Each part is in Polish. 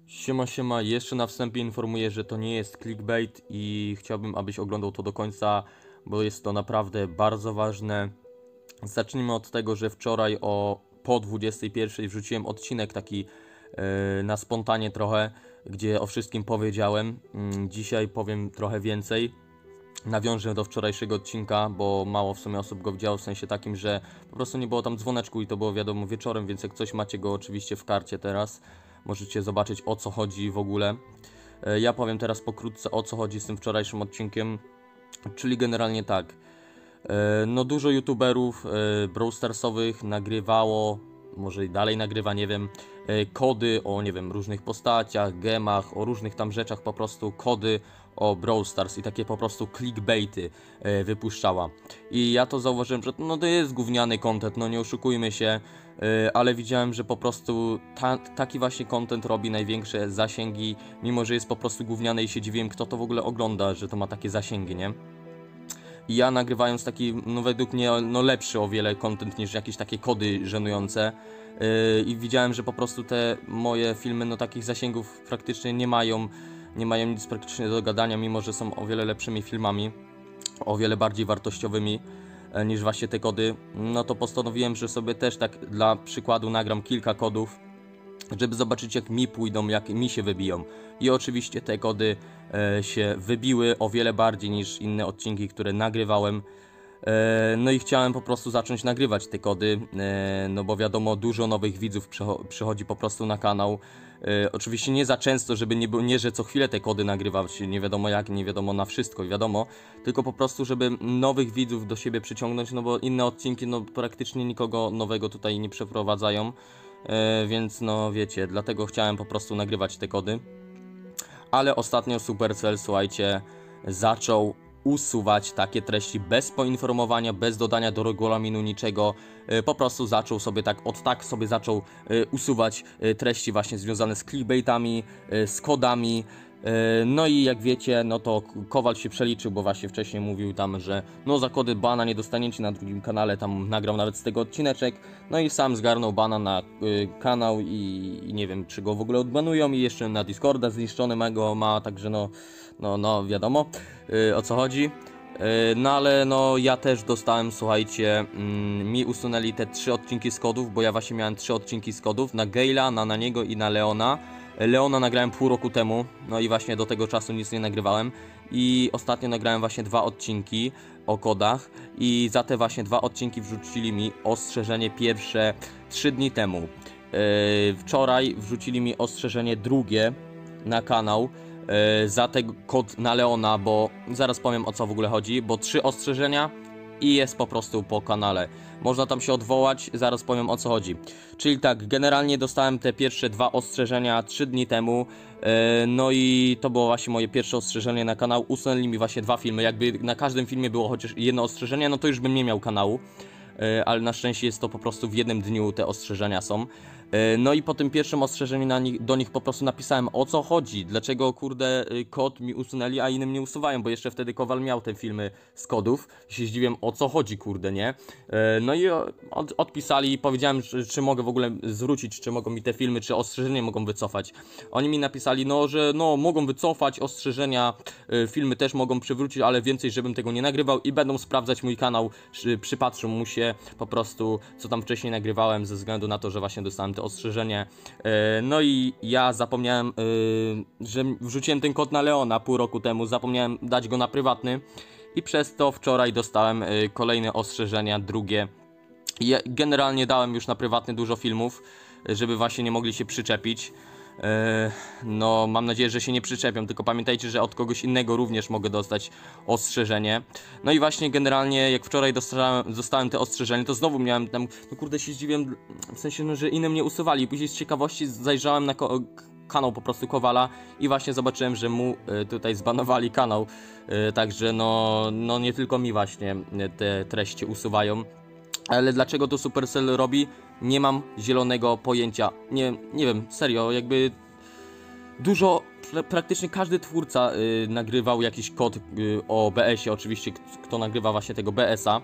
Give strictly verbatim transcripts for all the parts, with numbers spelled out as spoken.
Siema, siema, jeszcze na wstępie informuję, że to nie jest clickbait i chciałbym, abyś oglądał to do końca, bo jest to naprawdę bardzo ważne. Zacznijmy od tego, że wczoraj o po dwudziestej pierwszej wrzuciłem odcinek taki yy, na spontanie trochę, gdzie o wszystkim powiedziałem. Yy, dzisiaj powiem trochę więcej. Nawiążę do wczorajszego odcinka, bo mało w sumie osób go widziało, w sensie takim, że po prostu nie było tam dzwoneczku i to było wiadomo wieczorem, więc jak coś macie go oczywiście w karcie teraz, możecie zobaczyć o co chodzi w ogóle. E, Ja powiem teraz pokrótce o co chodzi z tym wczorajszym odcinkiem, czyli generalnie tak. E, No dużo youtuberów e, Brawl Starsowych nagrywało, może i dalej nagrywa, nie wiem, e, kody o, nie wiem, różnych postaciach, gemach, o różnych tam rzeczach, po prostu kody o Brawl Stars i takie po prostu clickbaity e, wypuszczała. I ja to zauważyłem, że no to jest gówniany content, no nie oszukujmy się, e, ale widziałem, że po prostu ta, taki właśnie content robi największe zasięgi, mimo że jest po prostu gówniany i się dziwiłem, kto to w ogóle ogląda, że to ma takie zasięgi, nie? I ja nagrywając taki, no według mnie, no lepszy o wiele content niż jakieś takie kody żenujące. Yy, I widziałem, że po prostu te moje filmy, no takich zasięgów praktycznie nie mają, nie mają nic praktycznie do gadania, mimo że są o wiele lepszymi filmami, o wiele bardziej wartościowymi e, niż właśnie te kody. No to postanowiłem, że sobie też tak dla przykładu nagram kilka kodów, żeby zobaczyć jak mi pójdą, jak mi się wybiją. I oczywiście te kody e, się wybiły o wiele bardziej niż inne odcinki, które nagrywałem. E, no i chciałem po prostu zacząć nagrywać te kody, e, no bo wiadomo, dużo nowych widzów przychodzi po prostu na kanał. E, oczywiście nie za często, żeby nie było, nie że co chwilę te kody nagrywać, nie wiadomo jak, nie wiadomo na wszystko, wiadomo, tylko po prostu, żeby nowych widzów do siebie przyciągnąć, no bo inne odcinki, no praktycznie nikogo nowego tutaj nie przeprowadzają. E, więc no wiecie, dlatego chciałem po prostu nagrywać te kody. Ale ostatnio Supercell, słuchajcie, zaczął usuwać takie treści bez poinformowania, bez dodania do regulaminu niczego. E, po prostu zaczął sobie tak, od tak sobie zaczął e, usuwać e, treści właśnie związane z clickbaitami, e, z kodami. No i jak wiecie, no to Kowal się przeliczył, bo właśnie wcześniej mówił tam, że no za kody bana nie dostaniecie na drugim kanale, tam nagrał nawet z tego odcineczek, no i sam zgarnął bana na y, kanał i, i nie wiem, czy go w ogóle odbanują i jeszcze na Discorda zniszczonego ma, także no, no, no wiadomo y, o co chodzi. Y, no ale no ja też dostałem, słuchajcie, mm, mi usunęli te trzy odcinki z kodów, bo ja właśnie miałem trzy odcinki z kodów, na Gale'a, na Naniego i na Leona. Leona nagrałem pół roku temu, no i właśnie do tego czasu nic nie nagrywałem. I ostatnio nagrałem właśnie dwa odcinki o kodach i za te właśnie dwa odcinki wrzucili mi ostrzeżenie pierwsze trzy dni temu. Yy, wczoraj wrzucili mi ostrzeżenie drugie na kanał yy, za ten kod na Leona, bo zaraz powiem o co w ogóle chodzi, bo trzy ostrzeżenia i jest po prostu po kanale. Można tam się odwołać, zaraz powiem o co chodzi. Czyli tak, generalnie dostałem te pierwsze dwa ostrzeżenia trzy dni temu. Yy, no i to było właśnie moje pierwsze ostrzeżenie na kanał. Usunęli mi właśnie dwa filmy. Jakby na każdym filmie było chociaż jedno ostrzeżenie, no to już bym nie miał kanału. Yy, ale na szczęście jest to po prostu w jednym dniu te ostrzeżenia są. No i po tym pierwszym ostrzeżeniu na nich, do nich po prostu napisałem o co chodzi, dlaczego kurde kod mi usunęli, a innym nie usuwają, bo jeszcze wtedy Kowal miał te filmy z kodów i się zdziwiłem o co chodzi kurde, nie? No i od, odpisali i powiedziałem, czy, czy mogę w ogóle zwrócić, czy mogą mi te filmy, czy ostrzeżenie mogą wycofać. Oni mi napisali, no że no mogą wycofać ostrzeżenia, filmy też mogą przywrócić, ale więcej żebym tego nie nagrywał i będą sprawdzać mój kanał, przypatrzą mu się po prostu co tam wcześniej nagrywałem ze względu na to, że właśnie dostałem te ostrzeżenie. No i ja zapomniałem, że wrzuciłem ten kod na Leona pół roku temu, zapomniałem dać go na prywatny i przez to wczoraj dostałem kolejne ostrzeżenia, drugie. Ja generalnie dałem już na prywatny dużo filmów, żeby właśnie nie mogli się przyczepić. No mam nadzieję, że się nie przyczepią, tylko pamiętajcie, że od kogoś innego również mogę dostać ostrzeżenie. No i właśnie generalnie jak wczoraj dostałem, dostałem te ostrzeżenie, to znowu miałem tam, no kurde się zdziwiłem, w sensie, no, że innym nie usuwali. Później z ciekawości zajrzałem na kanał po prostu Kowala i właśnie zobaczyłem, że mu y, tutaj zbanowali kanał. Y, także no, no nie tylko mi właśnie te treści usuwają. Ale dlaczego to Supercell robi? Nie mam zielonego pojęcia. Nie, nie wiem, serio, jakby dużo, praktycznie każdy twórca y, nagrywał jakiś kod y, o B S ie, oczywiście kto nagrywa właśnie tego B S a.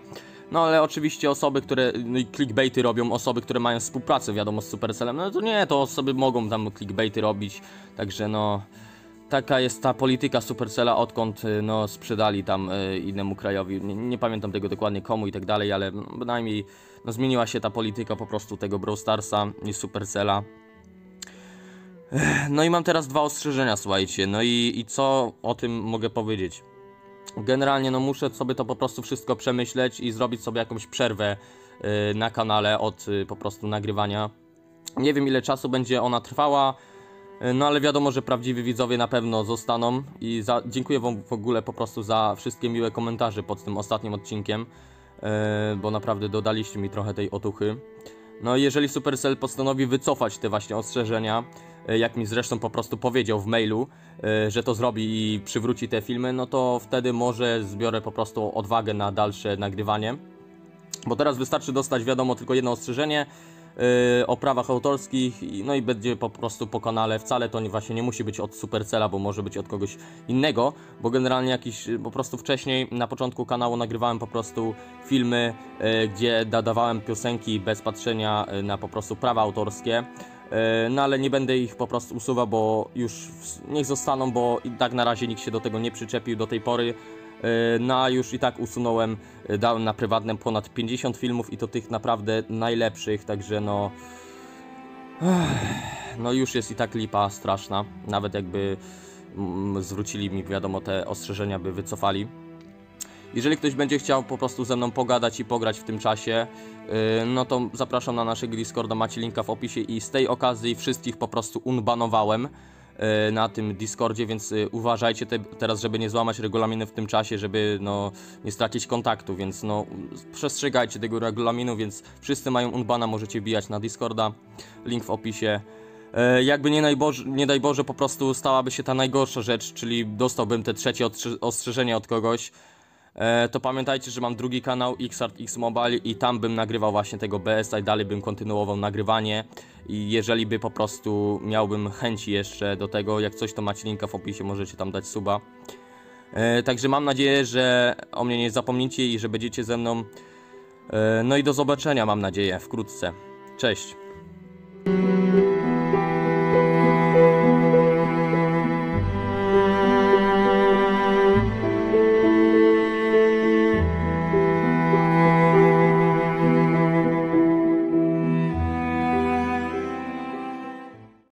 No ale oczywiście osoby, które no i clickbaity robią, osoby, które mają współpracę, wiadomo, z Supercellem, no to nie, to osoby mogą tam clickbaity robić, także no... Taka jest ta polityka Supercella, odkąd no, sprzedali tam y, innemu krajowi. Nie, nie pamiętam tego dokładnie komu i tak dalej, ale no, bynajmniej no, zmieniła się ta polityka po prostu tego Brawl Starsa i Supercella. No i mam teraz dwa ostrzeżenia, słuchajcie. No i, i co o tym mogę powiedzieć? Generalnie no muszę sobie to po prostu wszystko przemyśleć i zrobić sobie jakąś przerwę y, na kanale od y, po prostu nagrywania. Nie wiem, ile czasu będzie ona trwała. No ale wiadomo, że prawdziwi widzowie na pewno zostaną i za, dziękuję wam w ogóle po prostu za wszystkie miłe komentarze pod tym ostatnim odcinkiem, yy, bo naprawdę dodaliście mi trochę tej otuchy. No i jeżeli Supercell postanowi wycofać te właśnie ostrzeżenia, yy, jak mi zresztą po prostu powiedział w mailu, yy, że to zrobi i przywróci te filmy, no to wtedy może zbiorę po prostu odwagę na dalsze nagrywanie. Bo teraz wystarczy dostać, wiadomo, tylko jedno ostrzeżenie Yy, o prawach autorskich, no i będzie po prostu po kanale. Wcale to nie, właśnie nie musi być od Supercella, bo może być od kogoś innego, bo generalnie jakiś po prostu wcześniej na początku kanału nagrywałem po prostu filmy, yy, gdzie dodawałem piosenki bez patrzenia yy, na po prostu prawa autorskie. Yy, no ale nie będę ich po prostu usuwał, bo już w, niech zostaną, bo i tak na razie nikt się do tego nie przyczepił do tej pory. No a już i tak usunąłem, dałem na prywatnym ponad pięćdziesiąt filmów i to tych naprawdę najlepszych, także no... No już jest i tak lipa straszna, nawet jakby mm, zwrócili mi, wiadomo, te ostrzeżenia by wycofali. Jeżeli ktoś będzie chciał po prostu ze mną pogadać i pograć w tym czasie, yy, no to zapraszam na naszego Discorda, macie linka w opisie i z tej okazji wszystkich po prostu unbanowałem na tym Discordzie, więc uważajcie te, teraz, żeby nie złamać regulaminu w tym czasie, żeby no nie stracić kontaktu, więc no przestrzegajcie tego regulaminu, więc wszyscy mają unbana, możecie bijać na Discorda, link w opisie. E, jakby nie, najboże, nie daj Boże po prostu stałaby się ta najgorsza rzecz, czyli dostałbym te trzecie ostrzeżenie od kogoś, e, to pamiętajcie, że mam drugi kanał Xart X Mobile i tam bym nagrywał właśnie tego B S a i dalej bym kontynuował nagrywanie. I jeżeli by po prostu miałbym chęci jeszcze do tego, jak coś, to macie linka w opisie, możecie tam dać suba. E, także mam nadzieję, że o mnie nie zapomnicie i że będziecie ze mną. E, no i do zobaczenia, mam nadzieję, wkrótce. Cześć.